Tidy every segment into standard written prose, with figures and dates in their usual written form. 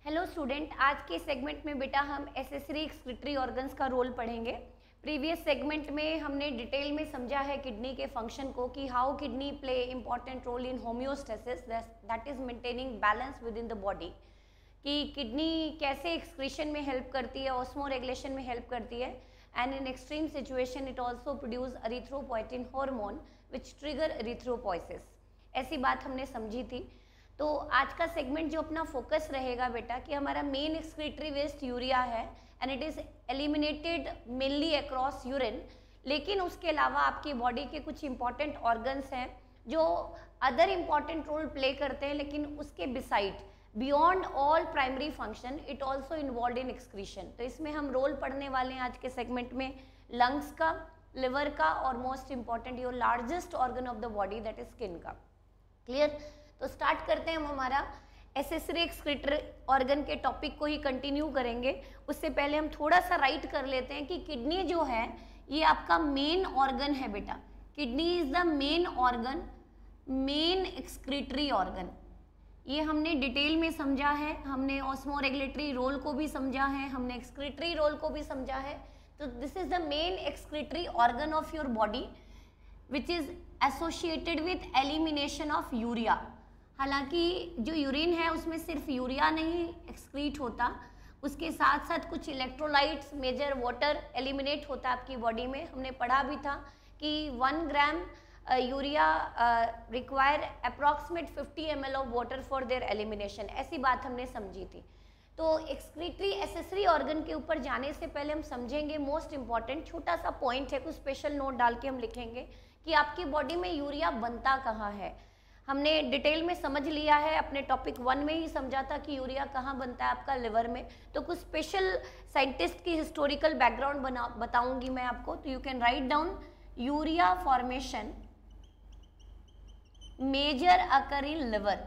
Hello student, आज के segment में बेटा हम एसेसरी एक्सक्रीटरी ऑर्गन्स का रोल पढ़ेंगे। प्रीवियस सेगमेंट में हमने डिटेल में समझा है किडनी के फंक्शन को कि how kidney play important role in homeostasis, that is maintaining balance within the body, कि किडनी कैसे एक्सक्रीशन में हेल्प करती है, ऑस्मो रेगुलेशन में हेल्प करती है, and in extreme situation it also produce erythropoietin hormone which trigger erythropoiesis. ऐसी बात हमने समझी थी। तो आज का सेगमेंट जो अपना फोकस रहेगा बेटा कि हमारा मेन एक्सक्रीटरी वेस्ट यूरिया है and it is eliminated mainly across urine, लेकिन उसके अलावा आपकी बॉडी के कुछ इंपॉर्टेंट ऑर्गन्स हैं जो अदर इंपॉर्टेंट रोल प्ले करते हैं, लेकिन उसके beside beyond all primary function it also involve in excretion. तो इसमें हम रोल पढ़ने वाले हैं आज के सेगमेंट में लंग्स का, लिवर का और most important your largest organ of the body that is skin का। क्लियर? तो स्टार्ट करते हैं हम हमारा एसेसरी एक्सक्रीटरी ऑर्गन के टॉपिक को ही कंटिन्यू करेंगे। उससे पहले हम थोड़ा सा राइट कर लेते हैं कि किडनी जो है ये आपका मेन ऑर्गन है बेटा। Kidney is the main organ, main excretory organ. ये हमने डिटेल में समझा है, हमने ऑस्मो रेगुलेटरी रोल को भी समझा है, हमने एक्सक्रीटरी रोल को भी समझा है। तो this is the main excretory organ of your body which is associated with elimination of urea. हालांकि जो यूरिन है उसमें सिर्फ यूरिया नहीं एक्सक्रीट होता, उसके साथ साथ कुछ इलेक्ट्रोलाइट्स, मेजर वाटर एलिमिनेट होता है आपकी बॉडी में। हमने पढ़ा भी था कि 1 gram urea require approximate 50 ml of water for their elimination, ऐसी बात हमने समझी थी। तो एक्सक्रीटरी एसेसरी ऑर्गन के ऊपर जाने से पहले हम समझेंगे मोस्ट इंपॉर्टेंट छोटा सा पॉइंट है, कुछ स्पेशल नोट डाल के हम लिखेंगे कि आपकी बॉडी में यूरिया बनता कहाँ है। हमने डिटेल में समझ लिया है, अपने टॉपिक 1 में ही समझा था कि यूरिया कहाँ बनता है आपका लिवर में। तो कुछ स्पेशल साइंटिस्ट की हिस्टोरिकल बैकग्राउंड बताऊंगी मैं आपको। तो you can write down urea formation major occur in liver.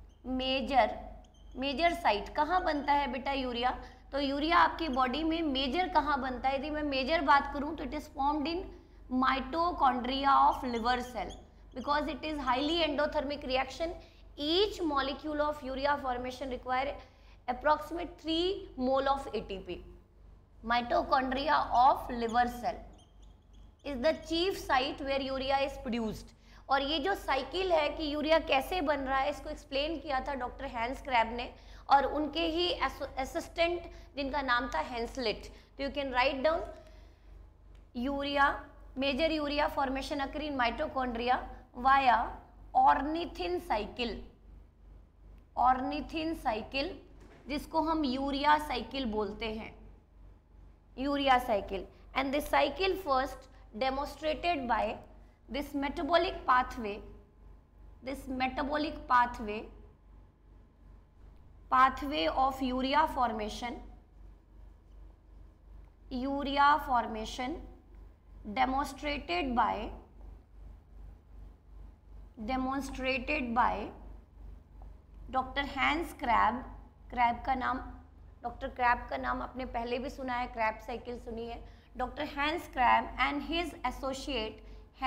Major site कहाँ बनता है बेटा यूरिया? तो यूरिया आपकी बॉडी में मेजर कहाँ बनता है? यदि मैं मेजर बात करूँ तो it is formed in mitochondria of liver cell because it is highly endothermic reaction. Each molecule of urea formation require approximate 3 mole of ATP. Mitochondria of liver cell is the chief site where urea is produced. और ये जो cycle है कि urea कैसे बन रहा है इसको एक्सप्लेन किया था डॉक्टर हैंस क्रैब ने और उनके ही असिस्टेंट जिनका नाम था हेंसलिट। तो you can write down urea, major urea formation occur in mitochondria via ornithine cycle, जिसको हम यूरिया साइकिल बोलते हैं, urea cycle. And this cycle first demonstrated by this metabolic pathway of urea formation demonstrated by doctor Hans Krebs. Doctor Krebs का नाम आपने पहले भी सुना है, क्रैब साइकिल सुनी है। Doctor Hans Krebs and his associate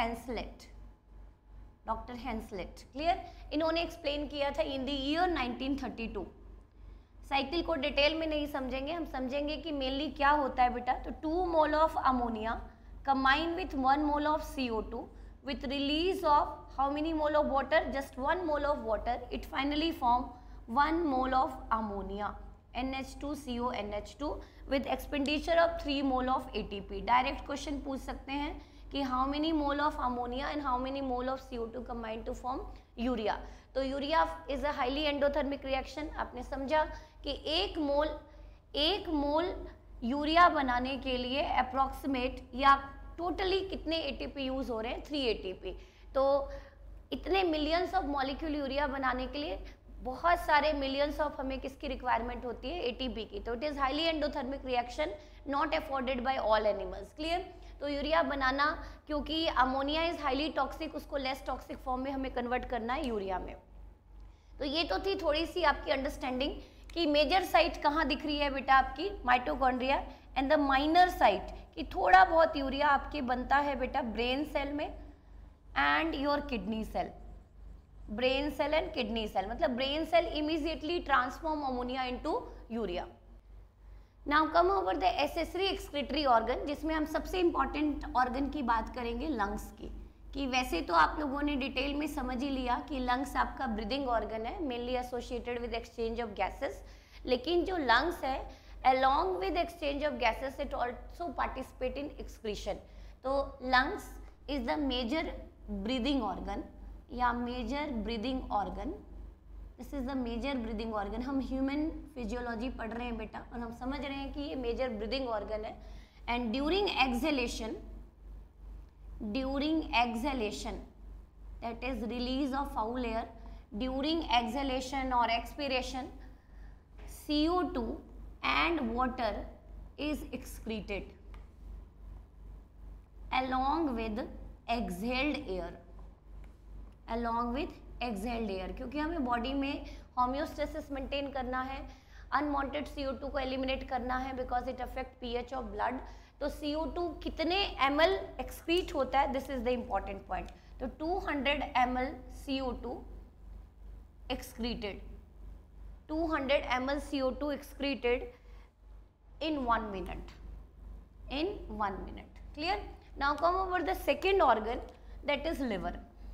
doctor Henseleit. Clear? इन्होंने एक्सप्लेन किया था इन द ईयर 1932। साइकिल को डिटेल में नहीं समझेंगे, हम समझेंगे कि मेनली क्या होता है बेटा। तो 2 mole of ammonia combine with 1 mole of CO2 with release of how many mole of water? Just 1 mole of water. It finally form 1 mole of ammonia, NH2CO NH2 with expenditure of 3 mole of ATP. Direct question पूछ सकते हैं कि how many mole of ammonia and how many mole of CO2 combine to form urea. तो urea is a highly endothermic reaction. आपने समझा कि एक मोल urea बनाने के लिए अप्रॉक्सीमेट या टोटली कितने एटीपी यूज हो रहे हैं? 3 एटीपी। तो इतने मिलियंस ऑफ मॉलिक्यूल यूरिया बनाने के लिए बहुत सारे मिलियंस ऑफ हमें किसकी रिक्वायरमेंट होती है? एटीपी की। तो it is highly endothermic reaction not afforded by all animals. Clear? तो यूरिया बनाना, क्योंकि अमोनिया इज हाईली टॉक्सिक, उसको लेस टॉक्सिक फॉर्म में हमें कन्वर्ट करना है यूरिया में। तो ये तो थी थोड़ी सी आपकी अंडरस्टैंडिंग कि मेजर साइट कहाँ दिख रही है बेटा आपकी mitochondria, and the minor site कि थोड़ा बहुत यूरिया आपके बनता है बेटा ब्रेन सेल में and your kidney cell. Brain cell and kidney cell, मतलब brain cell immediately transform ammonia into urea. Now come over the accessory excretory organ, जिसमें हम सबसे इंपॉर्टेंट ऑर्गन की बात करेंगे लंग्स की। कि वैसे तो आप लोगों ने डिटेल में समझ ही लिया कि लंग्स आपका ब्रीदिंग ऑर्गन है, mainly associated with exchange of gases, लेकिन जो लंग्स है along with exchange of gases it also participate in excretion। तो lungs is the major breathing organ या major breathing organ, this is the major breathing organ। हम human physiology पढ़ रहे हैं बेटा और हम समझ रहे हैं कि ये major breathing organ है। and during exhalation that is release of foul air, during exhalation or expiration CO2 and water is excreted along with exhaled air, क्योंकि हमें बॉडी में होम्योस्टेसिस मेंटेन करना है, अनवांटेड CO2 को एलिमिनेट करना है because it affect pH of blood. तो CO2 कितने ml एक्सक्रीट होता है, this is the important point. तो 200 ml CO2 excreted, 200 ml CO2 excreted in 1 minute, clear? Now come over the second organ, that is liver।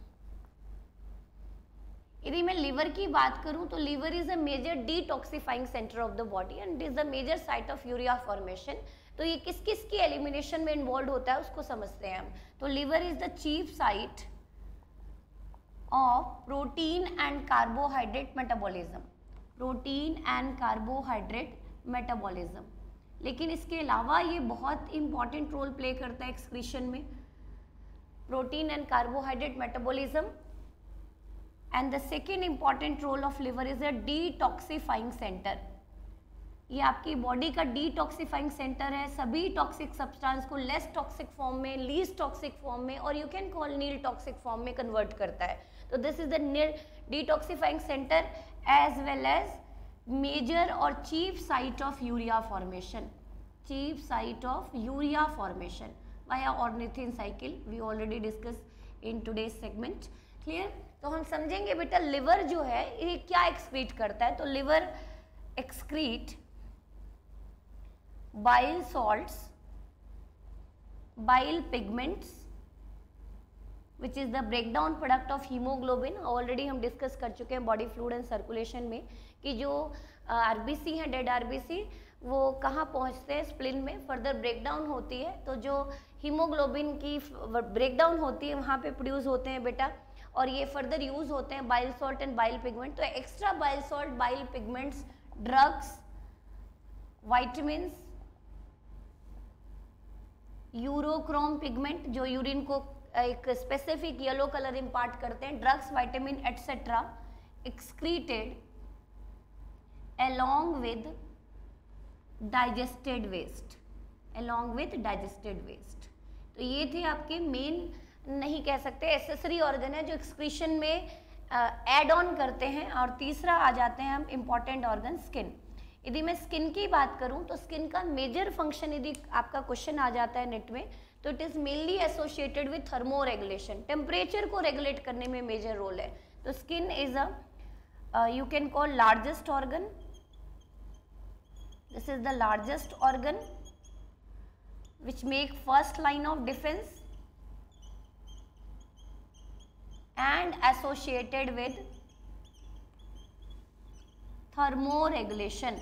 यदि मैं liver की बात करूं तो liver is a major detoxifying centre of the body and is the major site of urea formation. तो ये किस किस की एलिमिनेशन में इन्वॉल्व होता है उसको समझते हैं हम। तो liver is the chief site of protein and carbohydrate metabolism, लेकिन इसके अलावा ये बहुत इंपॉर्टेंट रोल प्ले करता है एक्सक्रीशन में, protein and carbohydrate metabolism. And the second important role of liver is a detoxifying centre. ये आपकी बॉडी का डिटॉक्सिफाइंग सेंटर है, सभी टॉक्सिक सब्सटेंस को लेस टॉक्सिक फॉर्म में, लीस्ट टॉक्सिक फॉर्म में और you can call nil toxic form में कन्वर्ट करता है। तो this is the detoxifying centre as well as major और chief site of urea formation, via ornithine cycle, we already discuss in today's segment, clear? तो हम समझेंगे बेटा liver जो है ये क्या एक्सक्रीट करता है। तो liver excrete bile salts, bile pigments which is the breakdown product of haemoglobin. Already हम डिस्कस कर चुके हैं बॉडी फ्लूइड एंड सर्कुलेशन में कि जो आरबीसी है, डेड आरबीसी, वो कहाँ पहुँचते हैं, स्प्लिन में फर्दर ब्रेकडाउन होती है। तो जो हीमोग्लोबिन की ब्रेकडाउन होती है वहाँ पे प्रोड्यूस होते हैं बेटा, और ये फर्दर यूज होते हैं bile salt and bile pigment. तो extra bile salt, bile pigments, drugs, vitamins, urochrome pigment जो यूरिन को एक स्पेसिफिक येलो कलर इम्पार्ट करते हैं, drugs, vitamin etcetera excreted along with digested waste। तो ये थे आपके मेन, नहीं कह सकते एसेसरी ऑर्गन है जो एक्सक्रीशन में ऐड ऑन करते हैं। और तीसरा आ जाते हैं हम इम्पॉर्टेंट ऑर्गन स्किन। यदि मैं स्किन की बात करूं तो स्किन का मेजर फंक्शन, यदि आपका क्वेश्चन आ जाता है नेट में, तो it is mainly associated with thermoregulation, temperature को रेगुलेट करने में मेजर रोल है। तो skin is a you can call largest organ, this is the largest organ which make first line of defense and associated with thermoregulation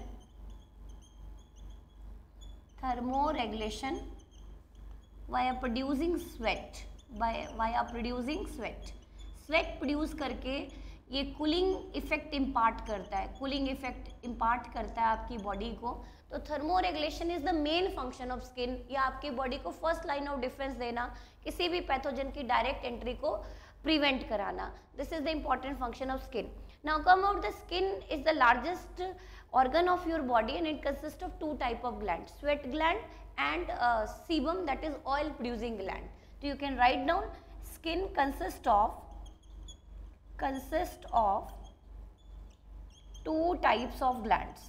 via producing sweat, sweat produce करके ये cooling effect impart करता है, आपकी body को। तो thermoregulation is the main function of skin, या आपकी body को फर्स्ट लाइन ऑफ डिफेंस देना, किसी भी पैथोजन की डायरेक्ट एंट्री को प्रिवेंट कराना। This is the important function of skin. Now come out, the skin is the largest organ of your body and it consists of two type of glands, sweat gland and sebum, that is oil producing gland. So you can write down skin consists of two types of glands.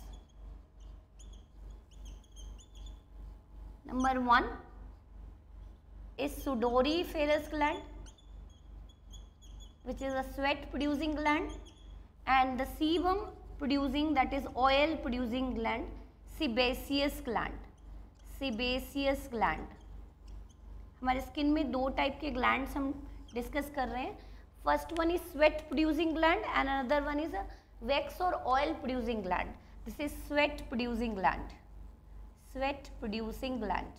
Number one is sudoriferous gland which is a sweat producing gland, and the sebum producing, that is oil producing gland, sebaceous gland. sebaceous gland. हमारे skin में दो type के glands हम discuss कर रहे हैं. First one is sweat producing gland and another one is wax और oil producing gland. This is sweat producing gland. Sweat producing gland.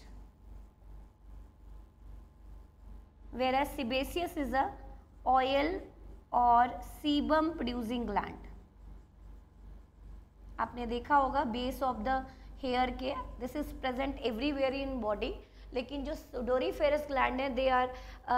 whereas sebaceous is a oil or sebum producing gland. आपने देखा होगा base of the hair के, this is present everywhere in body, लेकिन जो sudoriferous gland है they are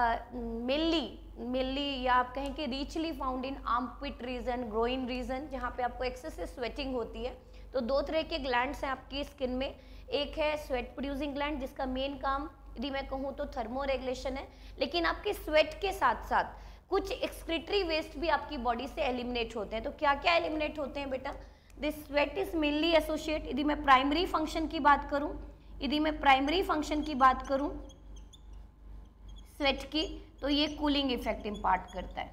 mainly या आप कहें कि richly found in armpit region, groin region, जहाँ पे आपको एक्सेसिव स्वेटिंग होती है. तो दो तरह के ग्लैंड्स हैं आपकी स्किन में. एक है स्वेट प्रोड्यूसिंग ग्लैंड जिसका मेन काम यदि मैं कहूँ तो थर्मो रेगुलेशन है, लेकिन आपके स्वेट के साथ साथ कुछ एक्सक्रीटरी वेस्ट भी आपकी बॉडी से एलिमिनेट होते हैं. तो क्या क्या एलिमिनेट होते हैं बेटा? This sweat is mainly associate, यदि मैं प्राइमरी फंक्शन की बात करूं, स्वेट की, तो ये कूलिंग इफेक्ट इम्पार्ट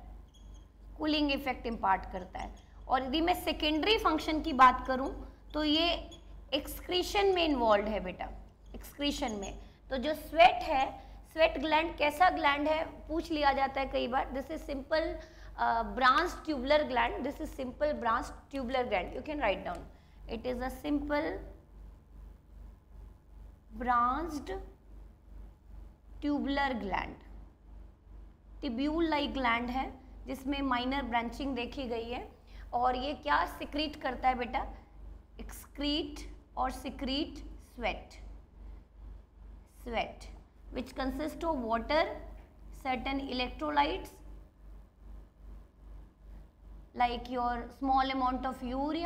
करता है. और यदि मैं सेकेंडरी फंक्शन की बात करूं तो ये एक्सक्रीशन में इन्वॉल्व है बेटा, एक्सक्रीशन में. तो जो स्वेट है, स्वेट ग्लैंड कैसा ग्लैंड है पूछ लिया जाता है कई बार. This is simple branch tubular gland. This is simple branch tubular gland. You can write down. It is a simple branched tubular gland. Tubule like gland है जिसमें minor branching देखी गई है. और ये क्या secrete करता है बेटा? Excrete और secrete sweat, which consists of water, certain electrolytes like your small amount of urea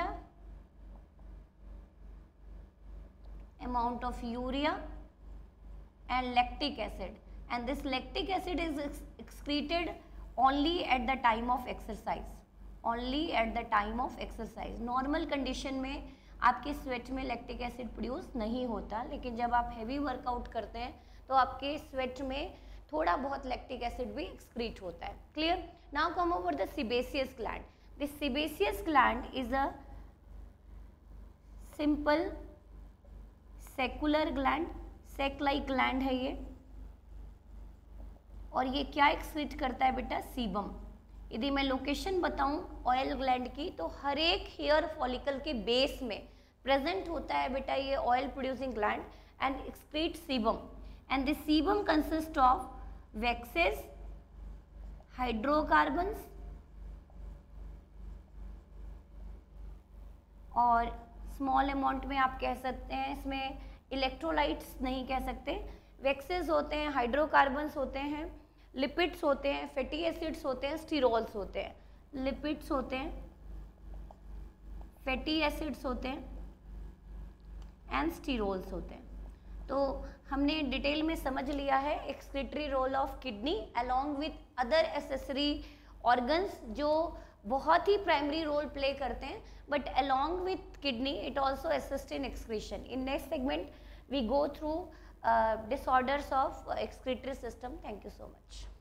and lactic acid, and this lactic acid is excreted only at the time of exercise. Normal condition में आपके sweat में lactic acid produce नहीं होता, लेकिन जब आप heavy workout करते हैं तो आपके स्वेट में थोड़ा बहुत लैक्टिक एसिड भी एक्सक्रीट होता है. Clear? Now come over the sebaceous gland. This sebaceous gland is a simple secular gland, sac-like gland है ये. और ये क्या एक्सक्रीट करता है बेटा? सीबम. यदि मैं लोकेशन बताऊं ऑयल ग्लैंड की, तो हर एक हेयर फॉलिकल के बेस में प्रेजेंट होता है बेटा ये oil producing gland and excrete sebum. And this sebum consist of waxes, hydrocarbons और स्मॉल अमाउंट में आप कह सकते हैं, इसमें इलेक्ट्रोलाइट्स नहीं कह सकते, वैक्सेस होते हैं, हाइड्रोकार्बन्स होते हैं, लिपिड्स होते हैं, फैटी एसिड्स होते हैं, स्टीरोल्स होते हैं. लिपिड्स होते हैं, फैटी एसिड्स होते हैं एंड स्टीरोल्स होते हैं. तो हमने डिटेल में समझ लिया है excretory role of kidney along with other accessory organs जो बहुत ही प्राइमरी रोल प्ले करते हैं, but along with kidney it also assist in excretion. In next segment we go through disorders of excretory system. Thank you so much.